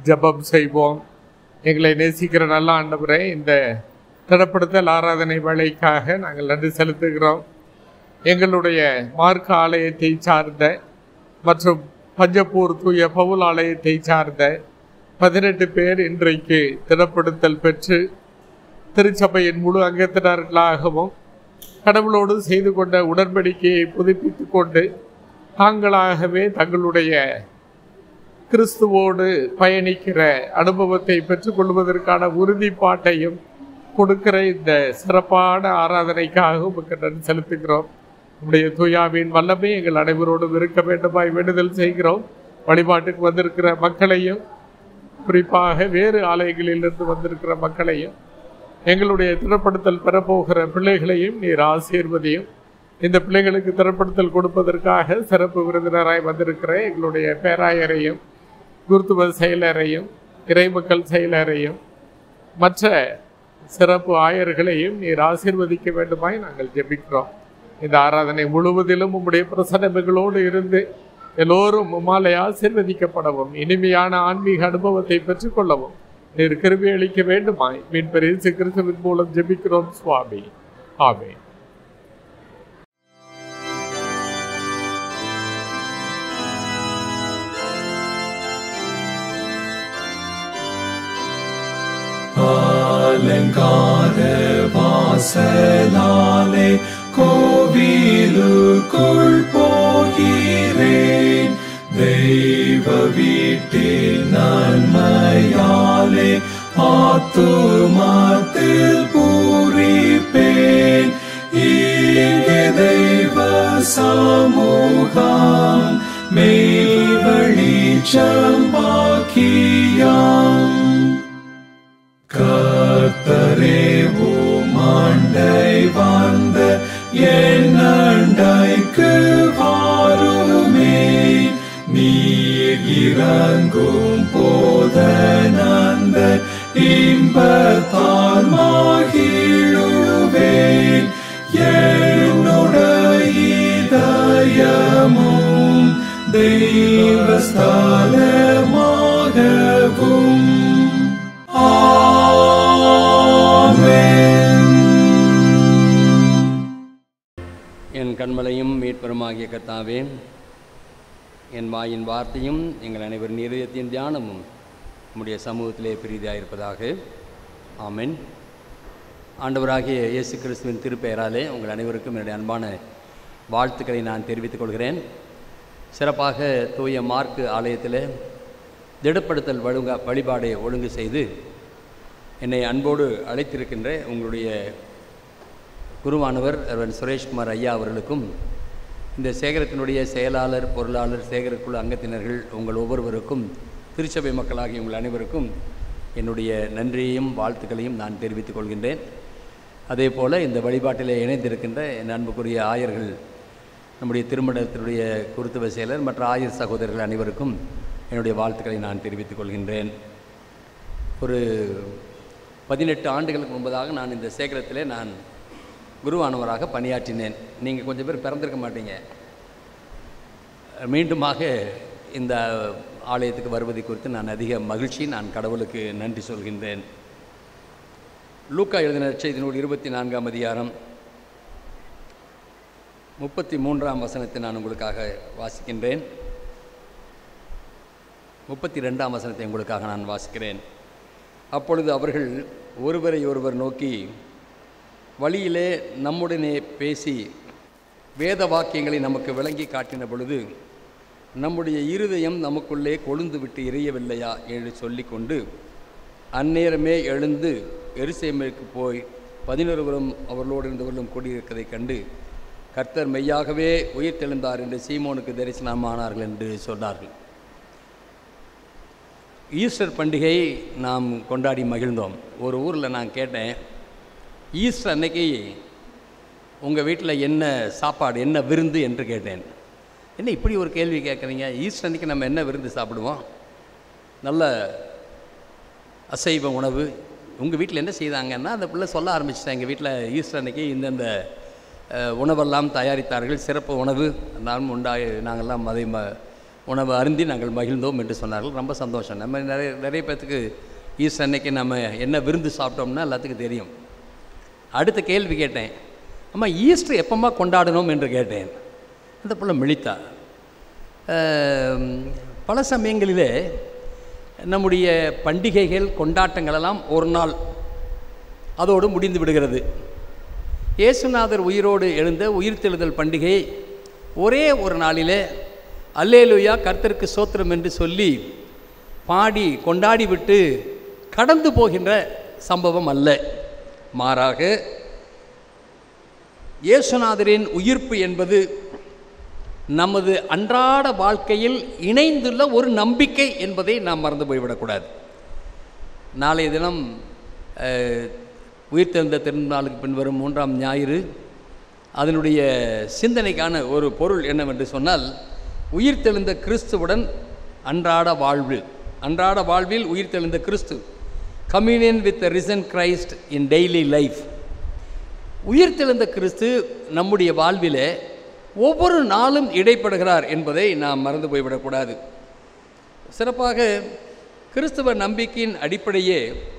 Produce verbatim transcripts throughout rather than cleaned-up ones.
ஜெபம் செய்வோம். எங்களை நேசிக்கிற நல்ல ஆண்டவரே, இந்த திடப்படுத்தல் ஆராதனை வேலைக்காக நாங்கள் நன்றி செலுத்துகிறோம். எங்களுடைய மார்க்க ஆலயத்தை சார்ந்த மற்றும் பஞ்சப்பூர் தூய பவுல் ஆலயத்தை சார்ந்த பதினெட்டு பேர் இன்றைக்கு திடப்படுத்தல் பெற்று திருச்சபையின் முழு அங்கத்தினர்களாகவும் கடவுளோடு செய்து கொண்ட உடன்படிக்கையை புதுப்பித்து கொண்டு தாங்களாகவே தங்களுடைய கிறிஸ்துவோடு பயணிக்கிற அனுபவத்தை பெற்றுக்கொள்வதற்கான உறுதிப்பாட்டையும் கொடுக்கிற இந்த சிறப்பான ஆராதனைக்காக உங்களுக்கு நன்றி செலுத்துகிறோம். நம்முடைய தூயாவின் வல்லமை எங்கள் அனைவரோடும் இருக்க வேண்டுமாய் வேண்டுதல் செய்கிறோம். வழிபாட்டுக்கு வந்திருக்கிற மக்களையும், குறிப்பாக வேறு ஆலயங்களிலிருந்து வந்திருக்கிற மக்களையும், எங்களுடைய திடப்படுத்தல் பெறப்போகிற பிள்ளைகளையும் நீர் ஆசீர்வதியும். இந்த பிள்ளைகளுக்கு திடப்படுத்தல் கொடுப்பதற்காக சிறப்பு விருந்தினராய் வந்திருக்கிற எங்களுடைய பேராயரையும், குருத்துவ செயலரையும், இறைமக்கள் செயலரையும், மற்ற சிறப்பு ஆயர்களையும் நீர் ஆசீர்வதிக்க வேண்டுமாய் நாங்கள் ஜெபிக்கிறோம். இந்த ஆராதனை முழுவதிலும் உம்முடைய பிரசன்னங்களோடு இருந்து எல்லோரும் உம்மாலே ஆசீர்வதிக்கப்படவும் இனிமையான ஆன்மீக அனுபவத்தை பெற்றுக்கொள்ளவும் நீர் கிருபை அளிக்க வேண்டுமாய் மீன் பெரிய கிறிஸ்துவின் மூலம் ஜெபிக்கிறோம் சுவாமி. ஆமென். அலங்கார வாசலாலே கோவிலுக்குள் போகிறேன். தெய்வ வீட்டில் நன்மையாலே ஆத்துமத்தில் பூரிப்பேன். இங்கே தெய்வ சமூகம் மெய் வெளிச்சம் பாக்கியம். கர்த்தரே உமண்டை வந்த என் அண்டைக்கு வாருமே. நீர் இறங்கும் போதனந்த இன்பத்தால் மகிழுவேன். என்னுடைய இதயமும் தெய்வஸ்தலமாகவும். என் கண்மலையும் மீட்பெருமாகிய கர்த்தாவே, என் வாயின் வார்த்தையும் எங்கள் அனைவரின் இதயத்தின் தியானமும் நம்முடைய சமூகத்திலே பிரீதியாயிருப்பதாக. ஆமென். ஆண்டவராகிய இயேசு கிறிஸ்துவின் திருப்பெயராலே உங்கள் அனைவருக்கும் என்னுடைய அன்பான வாழ்த்துக்களை நான் தெரிவித்துக் கொள்கிறேன். சிறப்பாக தூய மார்க்கு ஆலயத்தில் திடப்படுத்தல் வழுங்க வழிபாடை ஒழுங்கு செய்து என்னை அன்போடு அழைத்திருக்கின்ற உங்களுடைய குருவானவர் அவன் சுரேஷ்குமார் ஐயா அவர்களுக்கும், இந்த சேகரத்தினுடைய செயலாளர், பொருளாளர், சேகரக்குழு அங்கத்தினர்கள் உங்கள் ஒவ்வொருவருக்கும், திருச்சபை மக்களாகிய உங்கள் அனைவருக்கும் என்னுடைய நன்றியையும் வாழ்த்துக்களையும் நான் தெரிவித்துக் கொள்கின்றேன். அதே போல் இந்த வழிபாட்டில் இணைந்திருக்கின்ற என் அன்புக்குரிய ஆயர்கள், நம்முடைய திருமணத்தினுடைய குருத்துவ செயலர், மற்ற ஆயர் சகோதரர்கள் அனைவருக்கும் என்னுடைய வாழ்த்துக்களை நான் தெரிவித்துக் கொள்கின்றேன். ஒரு பதினெட்டு ஆண்டுகளுக்கு முன்பதாக நான் இந்த சேகரத்திலே நான் குருவானவராக பணியாற்றினேன். நீங்கள் கொஞ்சம் பேர் பிறந்திருக்க மாட்டீங்க. மீண்டுமாக இந்த ஆலயத்துக்கு வருவதை குறித்து நான் அதிக மகிழ்ச்சி, நான் கடவுளுக்கு நன்றி சொல்கின்றேன். லூக்கா எழுதின நற்செய்தி நூல் இருபத்தி நான்காம் அதிகாரம் முப்பத்தி மூன்றாம் வசனத்தை நான் உங்களுக்காக வாசிக்கின்றேன். முப்பத்தி ரெண்டாம் வசனத்தை உங்களுக்காக நான் வாசிக்கிறேன். அப்பொழுது அவர்கள் ஒருவரை ஒருவர் நோக்கி, வழியிலே நம்முடனே பேசி வேத வாக்கியங்களை நமக்கு விளங்கி காட்டின பொழுது நம்முடைய இருதயம் நமக்குள்ளே கொழுந்து விட்டு எரியவில்லையா என்று சொல்லிக்கொண்டு அந்நேரமே எழுந்து எருசலேமுக்கு போய் பதினொருவரும் அவர்களோடு இருந்தவர்களும் கூடியிருக்கிறதை கண்டு, கர்த்தர் மெய்யாகவே உயிர் தெழுந்தார் என்று சீமோனுக்கு தரிசனமானார்கள் என்று சொன்னார்கள். ஈஸ்டர் பண்டிகை நாம் கொண்டாடி மகிழ்ந்தோம். ஒரு ஊரில் நான் கேட்டேன், ஈஸ்டர் அன்னைக்கு உங்கள் வீட்டில் என்ன சாப்பாடு, என்ன விருந்து என்று கேட்டேன். என்ன இப்படி ஒரு கேள்வி கேட்குறீங்க? ஈஸ்டர் அன்னைக்கு நம்ம என்ன விருந்து சாப்பிடுவோம்? நல்ல அசைவ உணவு. உங்கள் வீட்டில் என்ன செய்தாங்கன்னா அந்த பிள்ளை சொல்ல ஆரம்பிச்சிட்டேன். எங்கள் வீட்டில் ஈஸ்டர் அன்னைக்கு இந்தந்த உணவெல்லாம் தயாரித்தார்கள், சிறப்பு உணவு நானும் உண்டாய் நாங்கள்லாம் அதை ம உணவு அருந்தி நாங்கள் மகிழ்ந்தோம் என்று சொன்னார்கள். ரொம்ப சந்தோஷம். நம்ம நிறைய நிறைய பேர்த்துக்கு ஈஸ்டர் அன்னைக்கு நம்ம என்ன விருந்து சாப்பிட்டோம்னா எல்லாத்துக்கும் தெரியும். அடுத்த கேள்வி கேட்டேன், அம்மா ஈஸ்டர் எப்போம்மா கொண்டாடணும் என்று கேட்டேன். அந்த பிள்ளை மிளித்தா. பல சமயங்களிலே நம்முடைய பண்டிகைகள் கொண்டாட்டங்களெல்லாம் ஒரு நாள் அதோடு முடிந்து விடுகிறது. இயேசுநாதர் உயிரோடு எழுந்த உயிர்த்தெழுதல் பண்டிகை ஒரே ஒரு நாளிலே அல்லேலூயா கர்த்தருக்கு ஸ்தோத்திரம் என்று சொல்லி பாடி கொண்டாடி விட்டு கடந்து போகின்ற சம்பவம் அல்ல. மாறாக இயேசுநாதரின் உயிர்ப்பு என்பது நமது அன்றாட வாழ்க்கையில் இணைந்துள்ள ஒரு நம்பிக்கை என்பதை நாம் மறந்து போய்விடக்கூடாது. நாளைய தினம் உயிர்த்தெழுந்த திருநாளுக்கு பின்வரும் மூன்றாம் ஞாயிறு. அதனுடைய சிந்தனைக்கான ஒரு பொருள் என்னவென்று சொன்னால், உயிர்த்தெழுந்த கிறிஸ்துவுடன் அன்றாட வாழ்வு. அன்றாட வாழ்வில் உயிர்த்தெழுந்த கிறிஸ்து, communion with the risen Christ in daily life. உயிர்த்தெழுந்த கிறிஸ்து நம்முடைய வாழ்விலே ஒவ்வொரு நாளும் இடைப்படுகிறார் என்பதை நாம் மறந்து போய்விடக்கூடாது. சிறப்பாக கிறிஸ்துவ நம்பிக்கையின் அடிப்படையே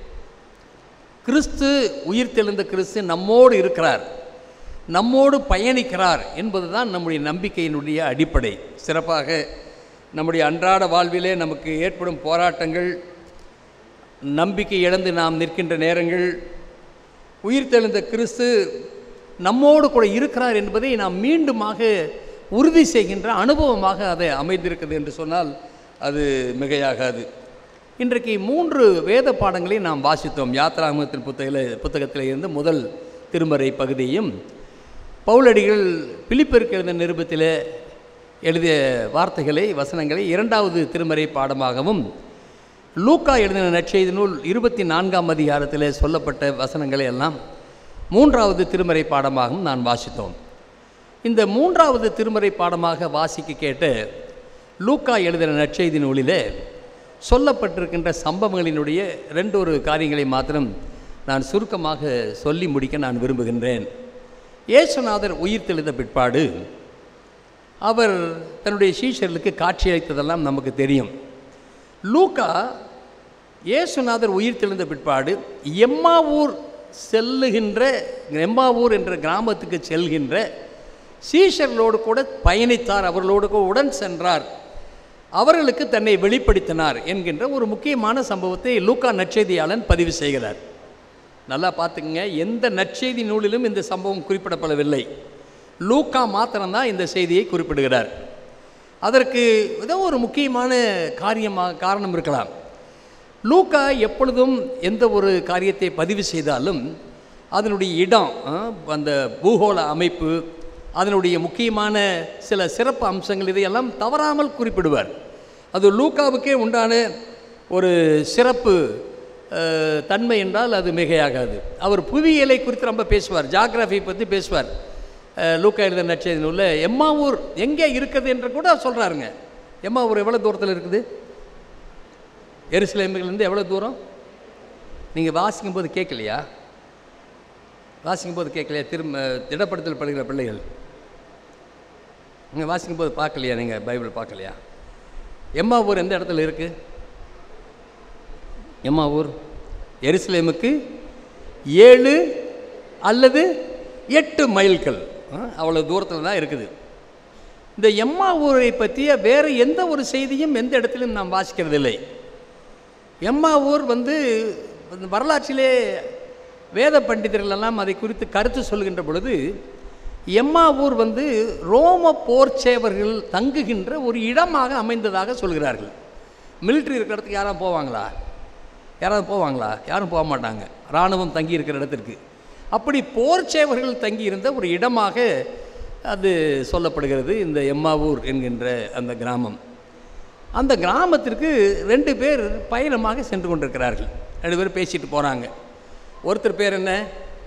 கிறிஸ்து உயிர்த்தெழுந்த கிறிஸ்து நம்மோடு இருக்கிறார், நம்மோடு பயணிக்கிறார் என்பது தான் நம்முடைய நம்பிக்கையினுடைய அடிப்படை. சிறப்பாக நம்முடைய அன்றாட வாழ்விலே நமக்கு ஏற்படும் போராட்டங்கள், நம்பிக்கை இழந்து நாம் நிற்கின்ற நேரங்கள், உயிர்த்தெழுந்த கிறிஸ்து நம்மோடு கூட இருக்கிறார் என்பதை நாம் மீண்டுமாக உறுதி செய்கின்ற அனுபவமாக அதை அமைந்திருக்கிறது என்று சொன்னால் அது மிகையாகாது. இன்றைக்கு மூன்று வேத பாடங்களை நாம் வாசித்தோம். யாத்ராகமத்தின் புத்தகத்தில் புத்தகத்தில் இருந்து முதல் திருமறை பகுதியும், பவுலடிகள் பிலிப்பியருக்கு எழுதிய நிருபத்தில் எழுதிய வார்த்தைகளை வசனங்களை இரண்டாவது திருமறை பாடமாகவும், லூக்கா எழுதின நற்செய்தி நூல் இருபத்தி நான்காம் அதிகாரத்தில் சொல்லப்பட்ட வசனங்களை எல்லாம் மூன்றாவது திருமறை பாடமாகவும் நான் வாசித்தோம். இந்த மூன்றாவது திருமறை பாடமாக வாசிக்க கேட்ட லூக்கா எழுதின நற்செய்தி நூலிலே சொல்லப்பட்டிருக்கின்ற சம்பவங்களினுடைய ரெண்டு ஒரு காரியங்களை மாத்திரம் நான் சுருக்கமாக சொல்லி முடிக்க நான் விரும்புகின்றேன். இயேசுநாதர் உயிர்த்தெழுந்த பிற்பாடு அவர் தன்னுடைய சீஷர்களுக்கு காட்சியளித்ததெல்லாம் நமக்கு தெரியும். லூக்கா இயேசுநாதர் உயிர்த்தெழுந்த பிற்பாடு எம்மாவூர் செல்லுகின்ற எம்மாவூர் என்ற கிராமத்துக்கு செல்கின்ற சீஷர்களோடு கூட பயணித்தார், அவர்களோடு கூட உடன் சென்றார், அவர்களுக்கு தன்னை வெளிப்படுத்தினார் என்கின்ற ஒரு முக்கியமான சம்பவத்தை லூக்கா நற்செய்தியாளன் பதிவு செய்கிறார். நல்லா பார்த்துக்குங்க, எந்த நற்செய்தி நூலிலும் இந்த சம்பவம் குறிப்பிடப்படவில்லை. லூக்கா மாத்திரம்தான் இந்த செய்தியை குறிப்பிடுகிறார். அதற்கு ஏதோ ஒரு முக்கியமான காரியமாக காரணம் இருக்கலாம். லூக்கா எப்பொழுதும் எந்த ஒரு காரியத்தை பதிவு செய்தாலும் அதனுடைய இடம், அந்த பூகோள அமைப்பு, அதனுடைய முக்கியமான சில சிறப்பு அம்சங்கள் இதையெல்லாம் தவறாமல் குறிப்பிடுவார். அது லூக்காவுக்கே உண்டான ஒரு சிறப்பு தன்மை என்றால் அது மிகையாகாது. அவர் புவியியலை குறித்து ரொம்ப பேசுவார், ஜாகிரஃபி பற்றி பேசுவார். லூக்கா எழுதின நற்செய்தி நூலில் எம்மாவூர் எங்கே இருக்குது என்று கூட சொல்கிறாருங்க. எம்மாவூர் எவ்வளோ தூரத்தில் இருக்குது? எருசலேமிலிருந்து எவ்வளோ தூரம்? நீங்கள் வாசிக்கும் போது கேட்கலையா? வாசிக்கும் போது கேட்கலையா? திரும்ப திடப்படுத்தல் படுகிற பிள்ளைகள் நீங்கள் வாசிக்கும் போது பார்க்கலையா? நீங்கள் பைபிள் பார்க்கலையா? எம்மாவூர் எந்த இடத்துல இருக்குது? எம்மாவூர் எருசலேமுக்கு ஏழு அல்லது எட்டு மைல்கள், அவ்வளோ தூரத்தில் தான் இருக்குது. இந்த எம்மாவூரை பற்றிய வேறு எந்த ஒரு செய்தியும் எந்த இடத்திலும் நாம் வாசிக்கிறதில்லை. எம்மாவூர் வந்து வரலாற்றிலே வேத பண்டிதர்களெல்லாம் அதை குறித்து கருத்து சொல்கின்ற பொழுது, எம்மாவூர் வந்து ரோம போர்ச்சேவர்கள் தங்குகின்ற ஒரு இடமாக அமைந்ததாக சொல்கிறார்கள். மிலிட்ரி இருக்கிற இடத்துக்கு யாரும் போவாங்களா? யாராவது போவாங்களா? யாரும் போக மாட்டாங்க, இராணுவம் தங்கி இருக்கிற இடத்திற்கு. அப்படி போர்ச்சேவர்கள் தங்கி இருந்த ஒரு இடமாக அது சொல்லப்படுகிறது இந்த எம்மாவூர் என்கின்ற அந்த கிராமம். அந்த கிராமத்திற்கு ரெண்டு பேர் பயணமாக சென்று கொண்டிருக்கிறார்கள். ரெண்டு பேர் பேசிட்டு போகிறாங்க. ஒருத்தர் பேர் என்ன?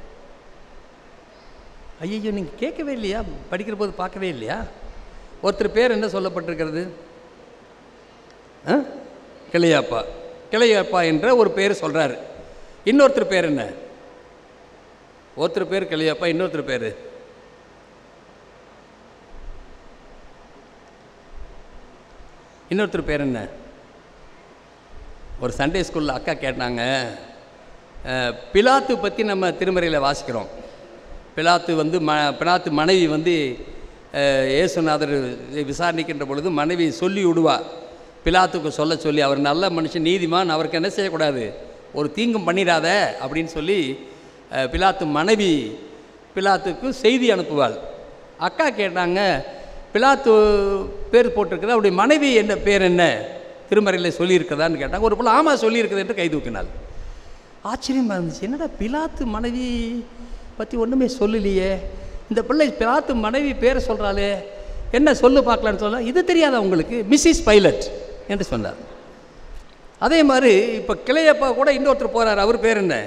ஐயோ, நீங்கள் கேட்கவே இல்லையா? படிக்கிற போது பார்க்கவே இல்லையா? ஒருத்தர் பேர் என்ன சொல்லப்பட்டிருக்கிறது? கிளையாப்பா. கிளையாப்பா என்ற ஒரு பேர் சொல்கிறார். இன்னொருத்தர் பேர் என்ன? ஒருத்தர் பேர் கிளையாப்பா, இன்னொருத்தர் பேர் இன்னொருத்தர் பேர் என்ன? ஒரு சண்டே ஸ்கூலில் அக்கா கேட்டாங்க, பிலாத்து பற்றி நம்ம திருமறையில் வாசிக்கிறோம். பிலாத்து வந்து ம பிலாத்து மனைவி வந்து இயேசுநாதர் விசாரணிக்கின்ற பொழுது மனைவி சொல்லி விடுவா, பிலாத்துக்கு சொல்ல சொல்லி, அவர் நல்ல மனுஷன், நீதிமான், அவருக்கு என்ன செய்யக்கூடாது, ஒரு தீங்கும் பண்ணிடாத அப்படின்னு சொல்லி பிலாத்து மனைவி பிலாத்துக்கு செய்தி அனுப்புவாள். அக்கா கேட்டாங்க, பிலாத்து பேர் போட்டிருக்குது, அவருடைய மனைவி என்ன பேர் என்ன திருமறையில் சொல்லியிருக்குதான்னு கேட்டாங்க. ஒரு போல் ஆமாம் சொல்லியிருக்குது என்று கை தூக்கினாள். ஆச்சரியமாக இருந்துச்சு, என்னடா பிலாத்து மனைவி பற்றி ஒன்றுமே சொல்லலையே, இந்த பிள்ளை பிலாத்து மனைவி பேரை சொல்கிறாளே, என்ன சொல்லு பார்க்கலான்னு சொல்ல, இது தெரியாதா உங்களுக்கு, மிஸ்ஸஸ் பைலட் என்று சொன்னார். அதே மாதிரி இப்போ கிளையப்பா கூட இன்னொருத்தர் போகிறார், அவர் பேர் என்ன,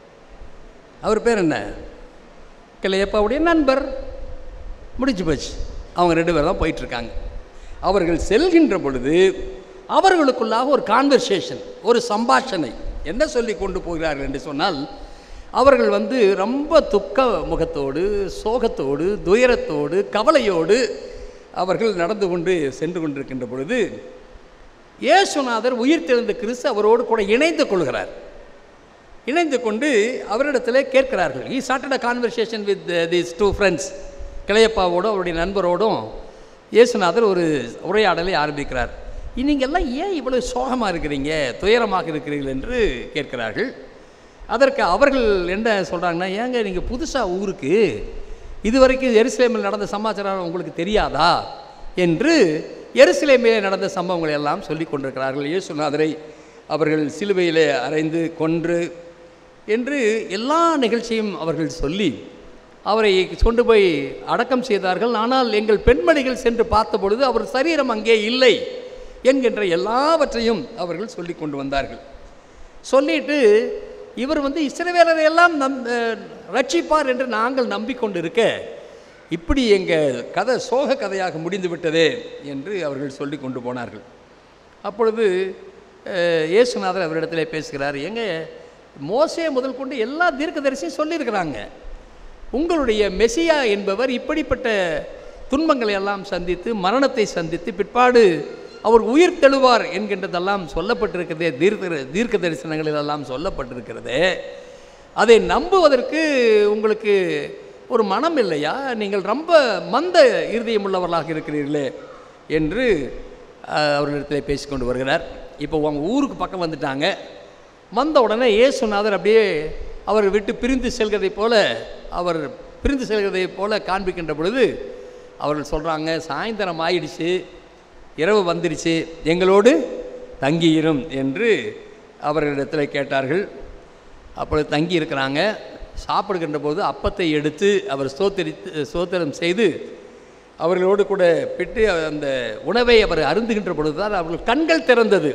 அவர் பேர் என்ன, கிளையப்பாவுடைய நண்பர். முடிஞ்சு போச்சு, அவங்க ரெண்டு பேர் தான் போயிட்டுருக்காங்க. அவர்கள் செல்கின்ற பொழுது அவர்களுக்குள்ளாக ஒரு கான்வர்சேஷன், ஒரு சம்பாஷணை என்ன சொல்லி கொண்டு போகிறார்கள் என்று சொன்னால், அவர்கள் வந்து ரொம்ப துக்க முகத்தோடு, சோகத்தோடு, துயரத்தோடு, கவலையோடு அவர்கள் நடந்து கொண்டு சென்று கொண்டிருக்கின்ற பொழுது இயேசுநாதர் உயிர்த்தெழுந்த கிறிஸ்து அவரோடு கூட இணைந்து கொள்கிறார். இணைந்து கொண்டு அவரிடத்தில் கேட்கிறார்கள். I started a conversation with these two friends. கிளையப்பாவோடும் அவருடைய நண்பரோடும் இயேசுநாதர் ஒரு உரையாடலை ஆரம்பிக்கிறார். நீங்கள்லாம் ஏன் இவ்வளவு சோகமாக இருக்கிறீங்க, துயரமாக இருக்கிறீர்கள் என்று கேட்கிறார்கள். அதற்கு அவர்கள் என்ன சொல்கிறாங்கன்னா, ஏங்க நீங்கள் புதுசாக ஊருக்கு, இதுவரைக்கும் எருசலேமில் நடந்த சமாச்சாரம் உங்களுக்கு தெரியாதா என்று எருசலேமிலே நடந்த சம்பவங்களை எல்லாம் சொல்லி கொண்டிருக்கிறார்கள். இயேசுநாதரை அவர்கள் சிலுவையிலே அறைந்து கொன்று என்று எல்லா நிகழ்ச்சியும் அவர்கள் சொல்லி அவரை கொண்டு போய் அடக்கம் செய்தார்கள். ஆனால் எங்கள் பெண்மணிகள் சென்று பார்த்த பொழுது அவர் சரீரம் அங்கே இல்லை என்கின்ற எல்லாவற்றையும் அவர்கள் சொல்லி கொண்டு வந்தார்கள். சொல்லிட்டு இவர் வந்து இஸ்ரவேலரை எல்லாம் நம் ரட்சிப்பார் என்று நாங்கள் நம்பிக்கொண்டு இருக்க, இப்படி எங்கள் கதை சோக கதையாக முடிந்து விட்டதே என்று அவர்கள் சொல்லி கொண்டு போனார்கள். அப்பொழுது இயேசுநாதர் அவரிடத்தில் பேசுகிறார், எங்க மோசே முதல் கொண்டு எல்லா தீர்க்கதரிசியும் சொல்லியிருக்கிறாங்க, உங்களுடைய மெசியா என்பவர் இப்படிப்பட்ட துன்பங்களை எல்லாம் சந்தித்து மரணத்தை சந்தித்து பிற்பாடு அவர் உயிர் தெழுவார் என்கின்றதெல்லாம் சொல்லப்பட்டிருக்கிறதே, தீர்க்க தீர்க்க தரிசனங்களிலெல்லாம் சொல்லப்பட்டிருக்கிறதே, அதை நம்புவதற்கு உங்களுக்கு ஒரு மனம் இல்லையா, நீங்கள் ரொம்ப மந்த இருதயம் உள்ளவர்களாக இருக்கிறீர்களே என்று அவர்களிடத்தில் பேசிக்கொண்டு வருகிறார். இப்போ அவங்க ஊருக்கு பக்கம் வந்துட்டாங்க. வந்த உடனே இயேசுநாதர் அப்படியே அவர் விட்டு பிரிந்து செல்கிறதை போல அவர் பிரிந்து செல்கிறதை போல காண்பிக்கின்ற பொழுது அவர்கள் சொல்கிறாங்க, சாயந்தரம் ஆயிடுச்சு, இரவு வந்துடுச்சு, எங்களோடு தங்கியிரும் என்று அவர்களிடத்தில் கேட்டார்கள். அப்பொழுது தங்கி இருக்கிறாங்க. சாப்பிடுகின்ற போது அப்பத்தை எடுத்து அவர் ஸ்தோத்திரித்து ஸ்தோத்திரம் செய்து அவர்களோடு கூட பிட்டு அந்த உணவை அவர் அருந்துகின்ற பொழுது தான் அவர்கள் கண்கள் திறந்தது.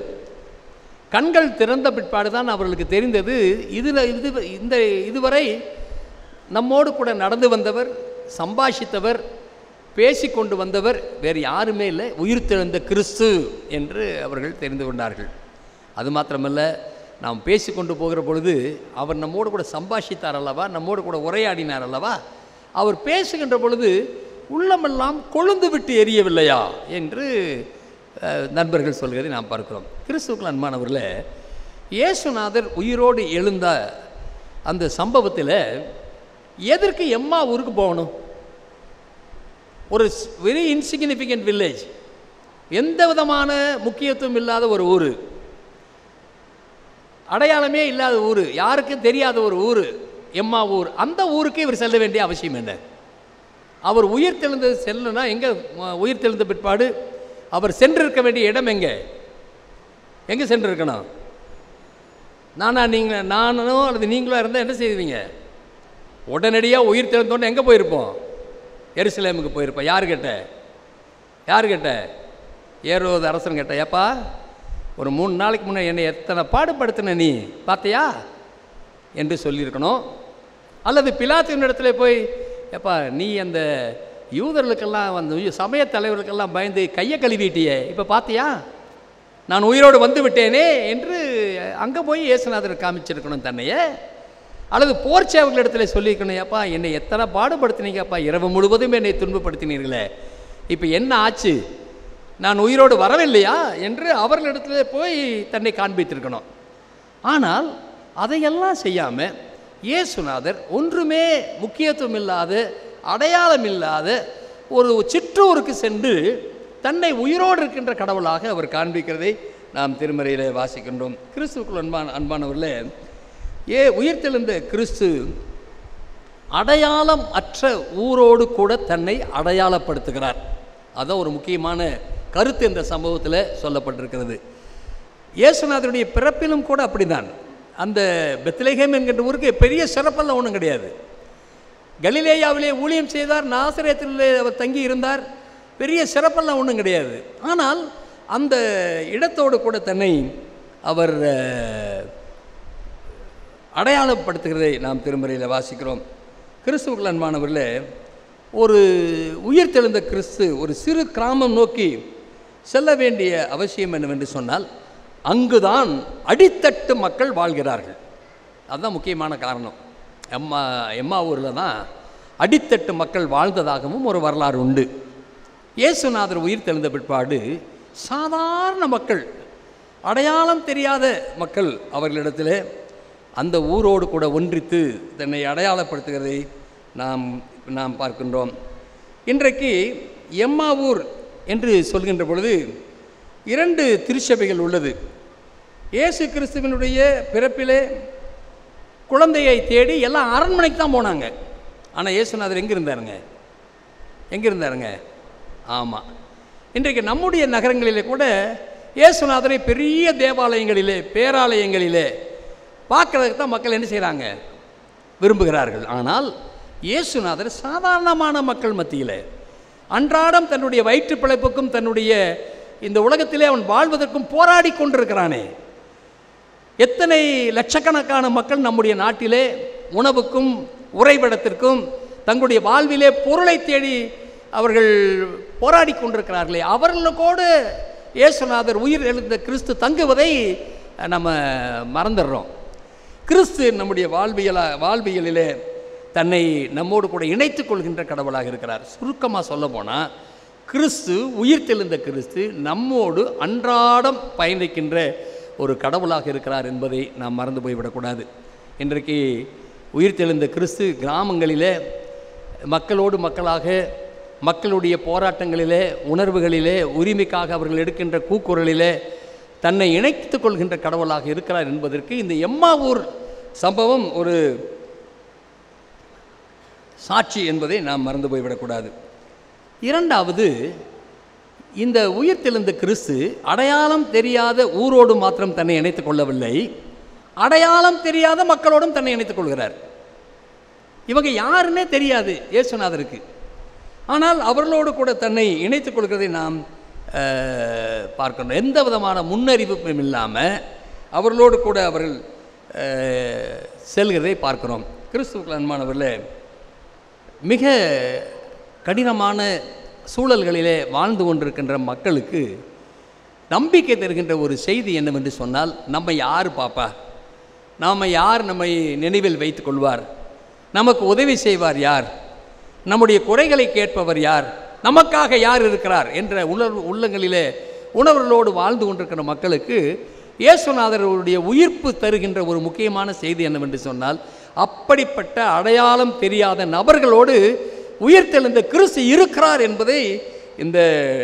கண்கள் திறந்த பிற்பாடு தான் அவர்களுக்கு தெரிந்தது, இதில் இது இந்த இதுவரை நம்மோடு கூட நடந்து வந்தவர், சம்பாஷித்தவர், பேசி கொண்டு வந்தவர் வேறு யாருமே இல்லை, உயிர்த்தெழுந்த கிறிஸ்து என்று அவர்கள் தெரிந்து கொண்டார்கள். அது மாத்திரமல்ல, நாம் பேசி கொண்டு போகிற பொழுது அவர் நம்மோடு கூட சம்பாஷித்தார் அல்லவா, நம்மோடு கூட உரையாடினார் அல்லவா, அவர் பேசுகின்ற பொழுது உள்ளமெல்லாம் கொழுந்து விட்டு எரியவில்லையா என்று நண்பர்கள் சொல்கிறதை நாம் பார்க்கிறோம். கிறிஸ்துவுக்குள் அன்பானவர்களே, இயேசுநாதர் உயிரோடு எழுந்த அந்த சம்பவத்தில் எதற்கு எம்மா ஊருக்கு போகணும்? ஒரு வெரி இன்சிக்னிஃபிகண்ட் வில்லேஜ், எந்த விதமான முக்கியத்துவம் இல்லாத ஒரு ஊர், அடையாளமே இல்லாத ஊர், யாருக்கும் தெரியாத ஒரு ஊர் எம்மா ஊர். அந்த ஊருக்கு இவர் செல்ல வேண்டிய அவசியம் என்ன? அவர் உயிர் தெழுந்து செல்லுனா எங்கே? உயிர் தெழுந்த பிற்பாடு அவர் சென்றிருக்க வேண்டிய இடம் எங்கே? எங்கே சென்றிருக்கணும்? நானா நீங்கள் நானோ அல்லது நீங்களோ இருந்தால் என்ன செய்வீங்க? உடனடியாக உயிர் தெழுந்தோன்னு எங்கே போயிருப்போம்? எருசலேமுக்கு போயிருப்போம். யார் கேட்ட? யார் கேட்ட? ஏரோது அரசன் கேட்ட, ஏப்பா ஒரு மூணு நாளைக்கு முன்னே என்னை எத்தனை பாடுபடுத்தின நீ பார்த்தியா என்று சொல்லியிருக்கணும். அல்லது பிலாத்தின் இடத்துல போய், ஏப்பா நீ அந்த யூதர்களுக்கெல்லாம் வந்து சமய தலைவர்களுக்கெல்லாம் பயந்து கையை கழுவிட்டியே, இப்போ பார்த்தியா நான் உயிரோடு வந்து விட்டேனே என்று அங்கே போய் இயேசுநாதர் காமிச்சிருக்கணும் தன்னையே. அல்லது போர் சேவர்களிடத்தில் சொல்லியிருக்கணும், ஏப்பா என்னை எத்தனை பாடுபடுத்தினீங்கப்பா, இரவு முழுவதும் என்னை துன்பப்படுத்தினீர்களே, இப்போ என்ன ஆச்சு நான் உயிரோடு வரவில்லையா என்று அவர்களிடத்தில் போய் தன்னை காண்பித்திருக்கணும். ஆனால் அதையெல்லாம் செய்யாமல் இயேசுநாதர் ஒன்றுமே முக்கியத்துவம் இல்லாத, அடையாளம் இல்லாத ஒரு சிற்றூருக்கு சென்று தன்னை உயிரோடு இருக்கின்ற கடவுளாக அவர் காண்பிக்கிறதை நாம் திருமறையில் வாசிக்கின்றோம். கிறிஸ்துவுக்குள் அன்பான அன்பானவர்களே, ஏ உயிர்த்தெழுந்த கிறிஸ்து அடையாளம் அற்ற ஊரோடு கூட தன்னை அடையாளப்படுத்துகிறார். அதான் ஒரு முக்கியமான கருத்து இந்த சம்பவத்தில் சொல்லப்பட்டிருக்கிறது. இயேசுநாதருடைய பிறப்பிலும் கூட அப்படிதான். அந்த பெத்லகேம் என்கின்ற ஊருக்கு பெரிய சிறப்பெல்லாம் ஒன்றும் கிடையாது. கலிலேயாவிலே ஊழியம் செய்தார், நாசரேத்திலே அவர் தங்கி இருந்தார், பெரிய சிறப்பெல்லாம் ஒன்றும் கிடையாது. ஆனால் அந்த இடத்தோடு கூட தன்னை அவர் அடையாளப்படுத்துகிறதை நாம் திருமறையில் வாசிக்கிறோம். கிறிஸ்துவுக்குள் அன்பானவர்களே, ஒரு உயிர்த்தெழுந்த கிறிஸ்து ஒரு சிறு கிராமம் நோக்கி செல்ல வேண்டிய அவசியம் என்னவென்று சொன்னால், அங்குதான் அடித்தட்டு மக்கள் வாழ்கிறார்கள். அதுதான் முக்கியமான காரணம். எம்மா எம்மா ஊரில் தான் அடித்தட்டு மக்கள் வாழ்ந்ததாகவும் ஒரு வரலாறு உண்டு. இயேசுநாதர் உயிர் தெழுந்த பிற்பாடு சாதாரண மக்கள், அடையாளம் தெரியாத மக்கள் அவர்களிடத்தில் அந்த ஊரோடு கூட ஒன்றித்து தன்னை அடையாளப்படுத்துகிறதை நாம் நாம் பார்க்கின்றோம். இன்றைக்கு எம்மா ஊர் என்று சொல்கின்ற பொழுது இரண்டு திருச்சபைகள் உள்ளது. இயேசு கிறிஸ்துவினுடைய பிறப்பிலே குழந்தையை தேடி எல்லாம் அரண்மனைக்கு தான் போனாங்க. ஆனால் இயேசுநாதர் எங்கே இருந்தாருங்க? எங்கே இருந்தாருங்க? ஆமாம், இன்றைக்கு நம்முடைய நகரங்களிலே கூட இயேசுநாதரை பெரிய தேவாலயங்களிலே, பேராலயங்களிலே பார்க்கறதுக்கு தான் மக்கள் என்ன செய்கிறாங்க? விரும்புகிறார்கள். ஆனால் இயேசுநாதர் சாதாரணமான மக்கள் மத்தியில் அன்றாடம் தன்னுடைய வயிற்று பிழைப்புக்கும் தன்னுடைய இந்த உலகத்திலே அவன் வாழ்வதற்கும் போராடி கொண்டிருக்கிறானே. எத்தனை லட்சக்கணக்கான மக்கள் நம்முடைய நாட்டிலே உணவுக்கும் உறைவிடத்திற்கும் தங்களுடைய வாழ்விலே பொருளை தேடி அவர்கள் போராடி கொண்டிருக்கிறார்களே, அவர்களோடு இயேசுநாதர் உயிர் எழுந்த கிறிஸ்து தங்குவதை நம்ம மறந்துடுறோம். கிறிஸ்து நம்முடைய வாழ்வியல வாழ்வியலிலே தன்னை நம்மோடு கூட இணைத்துக் கொள்கின்ற கடவுளாக இருக்கிறார். சுருக்கமாக சொல்ல போனால், கிறிஸ்து உயிர்த்தெழுந்த கிறிஸ்து நம்மோடு அன்றாடம் பயணிக்கின்ற ஒரு கடவுளாக இருக்கிறார் என்பதை நாம் மறந்து போய்விடக்கூடாது. இன்றைக்கு உயிர்த்தெழுந்த கிறிஸ்து கிராமங்களிலே மக்களோடு மக்களாக, மக்களுடைய போராட்டங்களிலே, உணர்வுகளிலே, உரிமைக்காக அவர்கள் எடுக்கின்ற கூக்குரலிலே தன்னை இணைத்துக் கொள்கின்ற கடவுளாக இருக்கிறார் என்பதற்கு இந்த எம்மா ஊர் சம்பவம் ஒரு சாட்சி என்பதை நாம் மறந்து போய்விடக்கூடாது. இரண்டாவது, இந்த உயிர்த்தெழுந்த கிறிஸ்து அடையாளம் தெரியாத ஊரோடு மாத்திரம் தன்னை இணைத்துக் கொள்ளவில்லை, அடையாளம் தெரியாத மக்களோடும் தன்னை இணைத்துக் கொள்கிறார். இவங்க யாருன்னே தெரியாது இயேசுநாதருக்கு, ஆனால் அவர்களோடு கூட தன்னை இணைத்துக் கொள்கிறதை நாம் பார்க்கணும். எந்த விதமான முன்னறிவிப்பும் இல்லாமல் அவர்களோடு கூட அவர்கள் செல்கிறதை பார்க்கிறோம். கிறிஸ்துவுக்குள் அன்பானவர்களே, மிக கடினமான சூழல்களிலே வாழ்ந்து கொண்டிருக்கின்ற மக்களுக்கு நம்பிக்கை தருகின்ற ஒரு செய்தி என்னவென்று சொன்னால், நம்ம யார் பாப்பா, நாம் யார் நம்மை நினைவில் வைத்துக் கொள்வார், நமக்கு உதவி செய்வார் யார், நம்முடைய குறைகளை கேட்பவர் யார், நமக்காக யார் இருக்கிறார் என்ற உணர்வு உள்ளங்களிலே உணர்வுகளோடு வாழ்ந்து கொண்டிருக்கிற மக்களுக்கு இயேசுநாதருடைய உயிர்ப்பு தருகின்ற ஒரு முக்கியமான செய்தி என்னவென்று சொன்னால், அப்படிப்பட்ட அடையாளம் தெரியாத நபர்களோடு உயிர்த்தெழுந்த கிறிஸ்து இருக்கிறார் என்பதை இந்த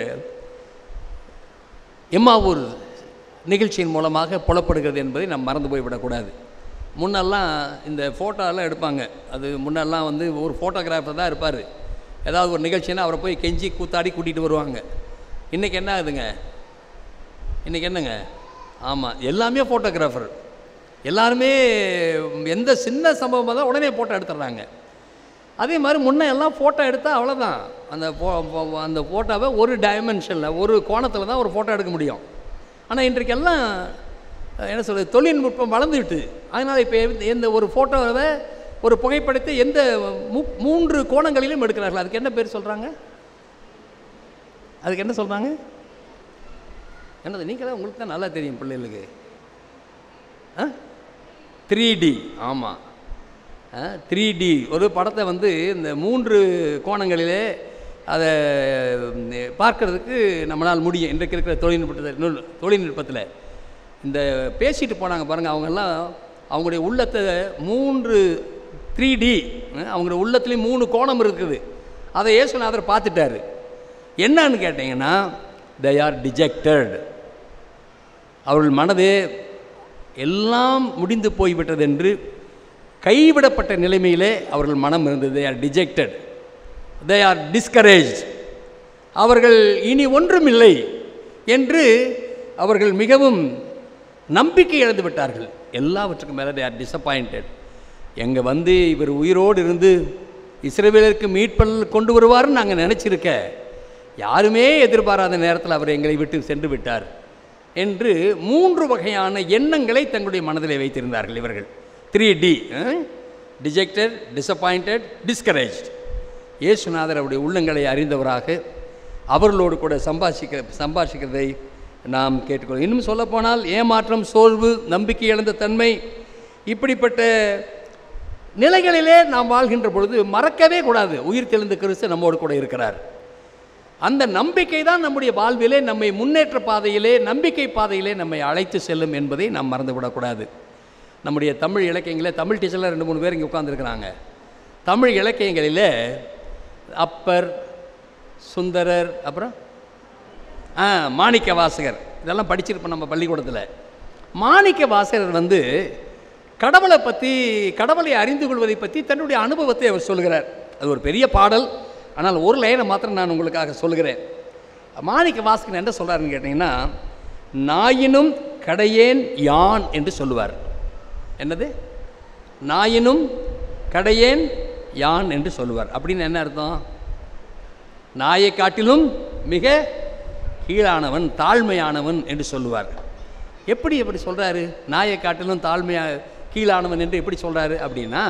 எம்மாவூர் நிகழ்ச்சியின் மூலமாக புலப்படுகிறது என்பதை நாம் மறந்து போய்விடக்கூடாது. முன்னெல்லாம் இந்த ஃபோட்டோலாம் எடுப்பாங்க, அது முன்னெல்லாம் வந்து ஒரு ஃபோட்டோகிராஃபர் தான் இருப்பார். ஏதாவது ஒரு நிகழ்ச்சின்னா அவரை போய் கெஞ்சி கூத்தாடி கூட்டிகிட்டு வருவாங்க. இன்றைக்கி என்ன ஆகுதுங்க? இன்றைக்கி என்னங்க? ஆமாம், எல்லாமே ஃபோட்டோகிராஃபர். எல்லாருமே எந்த சின்ன சம்பவமாக தான் உடனே ஃபோட்டோ எடுத்துடுறாங்க. அதே மாதிரி முன்னே எல்லாம் ஃபோட்டோ எடுத்தால் அவ்வளோதான், அந்த ஃபோ அந்த ஃபோட்டோவை ஒரு டைமென்ஷனில், ஒரு கோணத்தில் தான் ஒரு ஃபோட்டோ எடுக்க முடியும். ஆனால் இன்றைக்கெல்லாம் என்ன சொல்கிறது, தொழில்நுட்பம் வளர்ந்துவிட்டு, அதனால் இப்போ எந்த ஒரு ஃபோட்டோவை, ஒரு புகைப்படத்தை எந்த மூ மூன்று கோணங்களிலும் எடுக்கிறார்கள். அதுக்கு என்ன பேர் சொல்கிறாங்க? அதுக்கு என்ன சொல்கிறாங்க? என்னது, நீங்கள் தான், உங்களுக்கு தான் நல்லா தெரியும் பிள்ளைகளுக்கு. ஆ த்ரீ டி. ஆமாம், த்ரீ டி ஒரு படத்தை வந்து இந்த மூன்று கோணங்களிலே அதை பார்க்கறதுக்கு நம்மளால் முடியும். இன்றைக்கு இருக்கிற தொழில்நுட்பத்தில் தொழில்நுட்பத்தில் இந்த பேசிட்டு போனாங்க பாருங்கள், அவங்கெல்லாம் அவங்களுடைய உள்ளத்தை மூன்று த்ரீ டி அவங்களுடைய உள்ளத்துலேயும் மூணு கோணம் இருக்குது. அதை இயேசுநாதர் பார்த்துட்டாரு. என்னன்னு கேட்டிங்கன்னா, they are dejected. அவர்கள் மனது எல்லாம் முடிந்து போய்விட்டது என்று கைவிடப்பட்ட நிலைமையிலே அவர்கள் மனம் இருந்தது. they are dejected, they are discouraged. அவர்கள் இனி ஒன்றுமில்லை என்று அவர்கள் மிகவும் நம்பிக்கை இழந்து விட்டார்கள். எல்லாவற்றுக்கும் மேலே they are disappointed. எங்கே வந்து இவர் உயிரோடு இருந்து இஸ்ரவேலருக்கு மீட்பல் கொண்டு வருவார்னு நாங்கள் நினச்சிருக்க, யாருமே எதிர்பாராத நேரத்தில் அவர் எங்களை விட்டு சென்று விட்டார் என்று மூன்று வகையான எண்ணங்களை தங்களுடைய மனதிலே வைத்திருந்தார்கள் இவர்கள். Three D dejected, disappointed, discouraged. இயேசுநாதர் அவருடைய உள்ளங்களை அறிந்தவராக அவர்களோடு கூட சம்பாஷிக்க சம்பாஷிக்கிறதை நாம் கேட்டுக்கொள்வோம். இன்னும் சொல்லப்போனால் ஏமாற்றம், சோர்வு, நம்பிக்கை இழந்த தன்மை, இப்படிப்பட்ட நிலைகளிலே நாம் வாழ்கின்ற பொழுது மறக்கவே கூடாது, உயிர் தெழுந்த கிறிஸ்து நம்மோடு கூட இருக்கிறார். அந்த நம்பிக்கை தான் நம்முடைய வாழ்விலே நம்மை முன்னேற்ற பாதையிலே, நம்பிக்கை பாதையிலே நம்மை அழைத்து செல்லும் என்பதை நாம் மறந்துவிடக்கூடாது. நம்முடைய தமிழ் இலக்கியங்களில் தமிழ் டீச்சரில் ரெண்டு மூணு பேர் இங்கே உட்காந்துருக்கிறாங்க. தமிழ் இலக்கியங்களில் அப்பர், சுந்தரர், அப்புறம் ஆ மாணிக்க வாசகர், இதெல்லாம் படிச்சிருப்போம் நம்ம பள்ளிக்கூடத்தில். மாணிக்க வாசகர் வந்து கடவுளை பற்றி, கடவுளை அறிந்து கொள்வதை பற்றி தன்னுடைய அனுபவத்தை அவர் சொல்கிறார். அது ஒரு பெரிய பாடல். ஆனால் ஒரு லைனை மாத்திரம் நான் உங்களுக்காக சொல்கிறேன். மாணிக்க வாசகன் என்ன சொல்கிறாருன்னு கேட்டிங்கன்னா, நாயினும் கடையேன் யான் என்று சொல்லுவார். என்னது? நாயினும் கடையேன் யான் என்று சொல்லுவார். அப்படின்னு என்ன அர்த்தம்? நாயை காட்டிலும் மிக கீழானவன், தாழ்மையானவன் என்று சொல்லுவார். எப்படி எப்படி சொல்கிறாரு? நாயை காட்டிலும் தாழ்மையா கீழானவன் என்று எப்படி சொல்கிறாரு அப்படின்னா,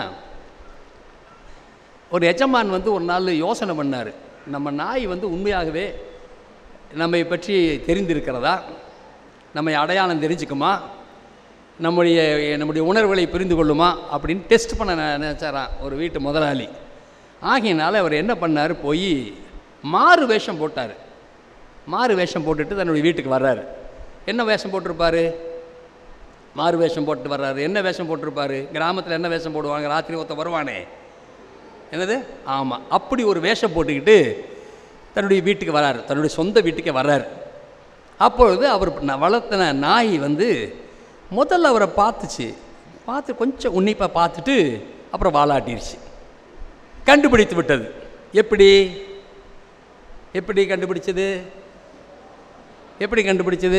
ஒரு எஜமான் வந்து ஒரு நாள் யோசனை பண்ணார். நம்ம நாய் வந்து உண்மையாகவே நம்மை பற்றி தெரிந்திருக்கிறதா, நம்மை அடையாளம் தெரிஞ்சுக்குமா, நம்முடைய நம்முடைய உணர்வுகளை புரிந்து கொள்ளுமா அப்படின்னு டெஸ்ட் பண்ண நினச்சாரான் ஒரு வீட்டு முதலாளி. ஆகையினால அவர் என்ன பண்ணார், போய் மாறு வேஷம் போட்டார். மாறு வேஷம் போட்டுட்டு தன்னுடைய வீட்டுக்கு வர்றாரு. என்ன வேஷம் போட்டிருப்பார்? மாறு வேஷம் போட்டு வர்றாரு. என்ன வேஷம் போட்டிருப்பார்? கிராமத்தில் என்ன வேஷம் போடுவாங்க? ராத்திரி ஒருத்த வருவானே, என்னது? ஆமாம், அப்படி ஒரு வேஷம் போட்டுக்கிட்டு தன்னுடைய வீட்டுக்கு வர்றாரு, தன்னுடைய சொந்த வீட்டுக்கே வர்றாரு. அப்பொழுது அவர் வளர்த்தின நாய் வந்து முதல்ல அவரை பார்த்துச்சு. பார்த்து கொஞ்சம் உன்னிப்பாக பார்த்துட்டு அப்புறம் வாலாட்டிருச்சு. கண்டுபிடித்து விட்டது. எப்படி எப்படி கண்டுபிடிச்சது? எப்படி கண்டுபிடிச்சது?